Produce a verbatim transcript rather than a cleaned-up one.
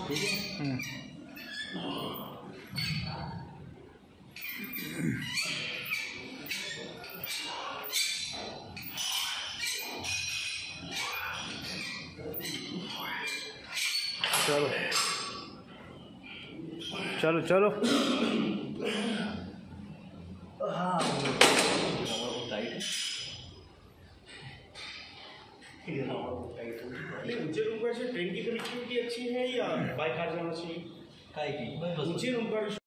ठीक है। चलो चलो चलो। हाँ टाइट है। ऊंचे रूम पर ट्रेन की कनेक्टिविटी अच्छी है या बाई कार जाना चाहिए? काय की ऊंचे रूम पर